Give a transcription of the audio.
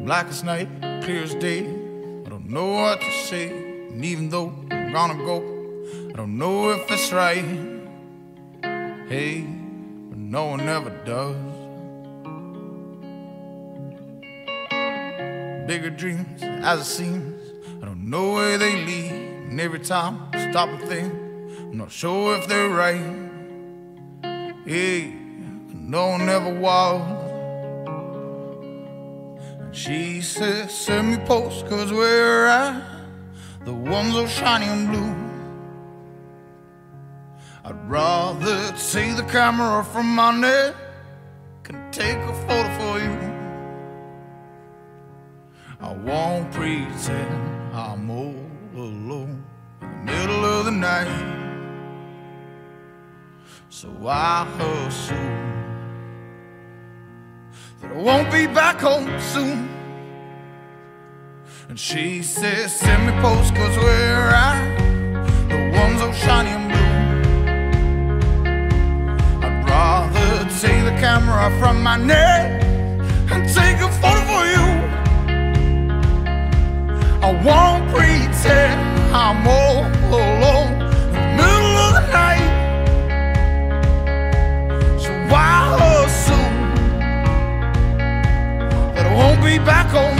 black as night, clear as day. I don't know what to say, and even though I'm gonna go, I don't know if it's right. Hey, but no one ever does. Bigger dreams as it seems, I don't know where they lead, and every time I stop and think, I'm not sure if they're right. Hey, no one ever was. And she says, send me postcards where you're at, the ones so shiny and blue. I'd rather take the camera from my neck and take a photo for you. I won't pretend I'm all alone in the middle of the night. So I assume that I won't be back home soon. And she says, send me postcards where you're at, the ones so shiny and blue. I'd rather take the camera from my neck and take a photo for you. I won't pretend I'm all alone in the middle of the night. So I assume that I won't be back home